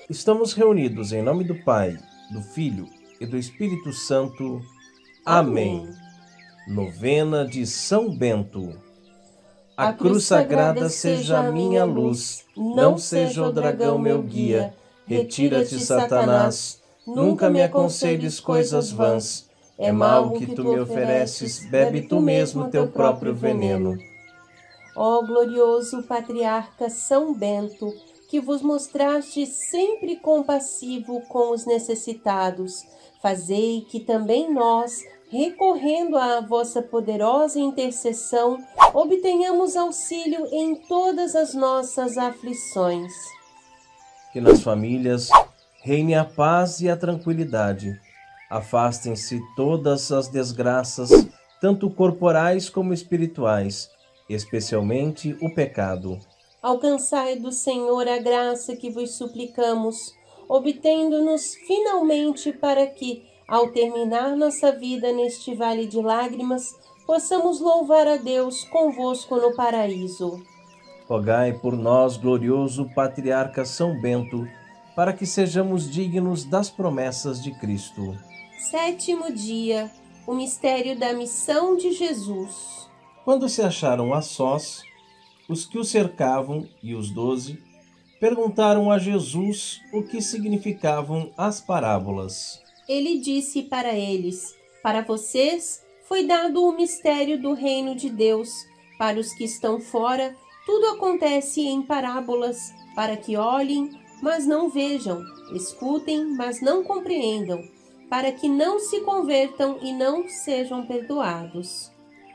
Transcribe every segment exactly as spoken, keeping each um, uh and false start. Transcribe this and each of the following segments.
Estamos reunidos em nome do Pai, do Filho e do Espírito Santo. Amém. Amém. Novena de São Bento. A, a cruz sagrada seja a minha luz, não seja o dragão meu guia. Retira-te, Satanás, nunca me aconselhes coisas vãs. É mal o que tu me ofereces, bebe tu mesmo teu próprio veneno. Ó glorioso patriarca São Bento, que vos mostraste sempre compassivo com os necessitados, fazei que também nós, recorrendo à vossa poderosa intercessão, obtenhamos auxílio em todas as nossas aflições. Que nas famílias reine a paz e a tranquilidade. Afastem-se todas as desgraças, tanto corporais como espirituais, especialmente o pecado. Alcançai do Senhor a graça que vos suplicamos, obtendo-nos finalmente para que, ao terminar nossa vida neste vale de lágrimas, possamos louvar a Deus convosco no paraíso. Rogai por nós, glorioso Patriarca São Bento, para que sejamos dignos das promessas de Cristo. Sétimo dia, o mistério da missão de Jesus. Quando se acharam a sós, os que o cercavam e os doze perguntaram a Jesus o que significavam as parábolas. Ele disse para eles: para vocês foi dado o mistério do reino de Deus. Para os que estão fora, tudo acontece em parábolas, para que olhem, mas não vejam, escutem, mas não compreendam, para que não se convertam e não sejam perdoados.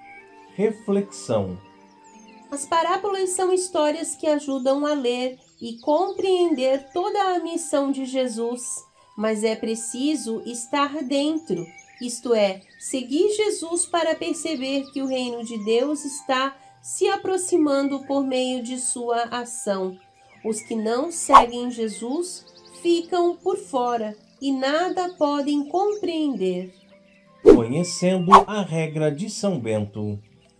Reflexão. As parábolas são histórias que ajudam a ler e compreender toda a missão de Jesus, mas é preciso estar dentro, isto é, seguir Jesus para perceber que o reino de Deus está se aproximando por meio de sua ação. Os que não seguem Jesus ficam por fora e nada podem compreender. Conhecendo a regra de São Bento.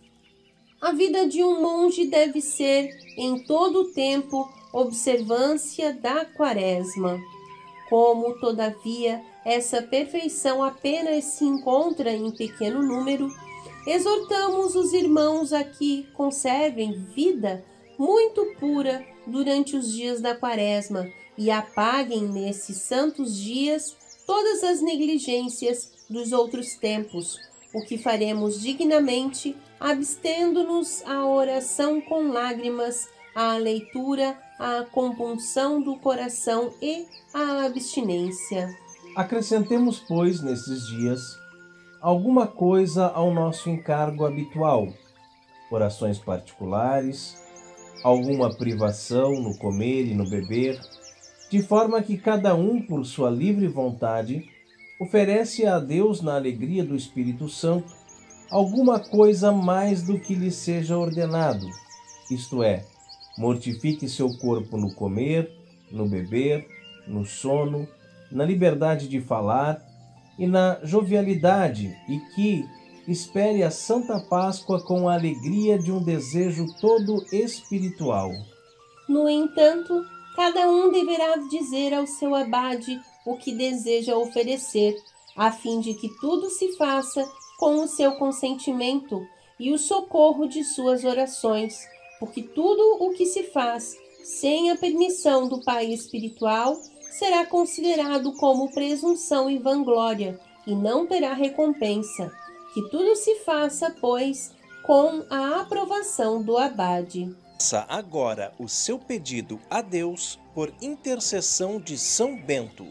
A vida de um monge deve ser, em todo o tempo, observância da quaresma. Como, todavia, essa perfeição apenas se encontra em pequeno número, exortamos os irmãos a que conservem vida muito pura durante os dias da quaresma e apaguem nesses santos dias todas as negligências dos outros tempos, o que faremos dignamente, abstendo-nos à oração com lágrimas, à leitura, à compunção do coração e à abstinência. Acrescentemos, pois, nesses dias, alguma coisa ao nosso encargo habitual, orações particulares, alguma privação no comer e no beber, de forma que cada um, por sua livre vontade, oferece a Deus, na alegria do Espírito Santo, alguma coisa mais do que lhe seja ordenado, isto é, mortifique seu corpo no comer, no beber, no sono, na liberdade de falar e na jovialidade, e que espere a Santa Páscoa com a alegria de um desejo todo espiritual. No entanto, cada um deverá dizer ao seu abade o que deseja oferecer, a fim de que tudo se faça com o seu consentimento e o socorro de suas orações, porque tudo o que se faz sem a permissão do Pai espiritual será considerado como presunção e vanglória, e não terá recompensa. Que tudo se faça, pois, com a aprovação do abade. Faça agora o seu pedido a Deus por intercessão de São Bento.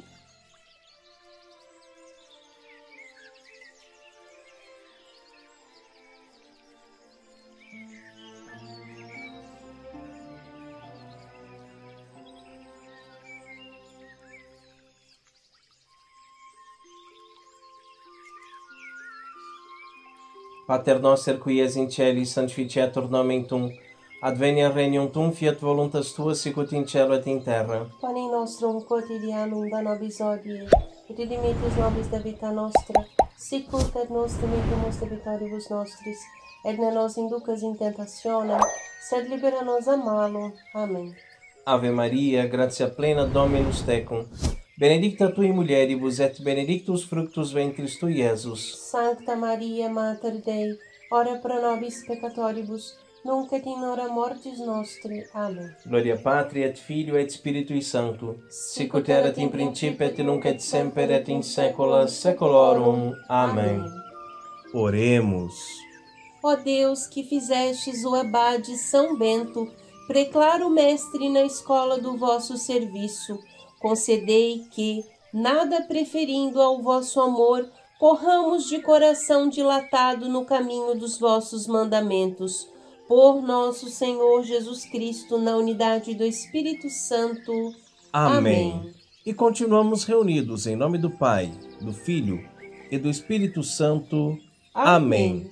Pater noster qui es in caeli sanctificetur nomen tuum, adveniat regnum tuum, fiat voluntas tua sicut in cielo et in terra. Panem nostrum quotidianum da nobis hodie, et dimitis nobis debita nostra, sicut et nos dimittimus debitoribus nostris, et ne nos inducas in tentationem, sed libera nos a malo. Amém. Ave Maria, gratia plena, Dominus tecum. Benedicta tui mulieribus et benedictus fructus ventris tui, Iesus. Sancta Maria, Mater Dei, ora pro nobis peccatoribus, nunc et in hora mortis nostri. Amen. Gloria Patri et Filio et Spiritui Sancto, sic ut erat in principio et nunc et semper et in saecula saeculorum. Amém. Oremos. Ó Deus, que fizestes o abade São Bento, preclaro mestre na escola do vosso serviço, concedei que, nada preferindo ao vosso amor, corramos de coração dilatado no caminho dos vossos mandamentos. Por nosso Senhor Jesus Cristo, na unidade do Espírito Santo. Amém. Amém. E continuamos reunidos em nome do Pai, do Filho e do Espírito Santo. Amém.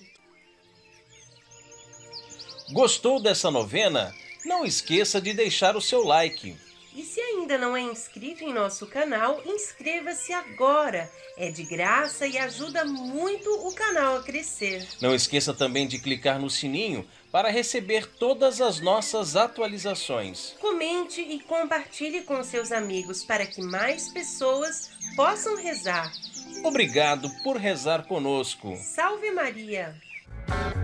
Gostou dessa novena? Não esqueça de deixar o seu like. E se ainda não é inscrito em nosso canal, inscreva-se agora. É de graça e ajuda muito o canal a crescer. Não esqueça também de clicar no sininho para receber todas as nossas atualizações. Comente e compartilhe com seus amigos para que mais pessoas possam rezar. Obrigado por rezar conosco. Salve Maria!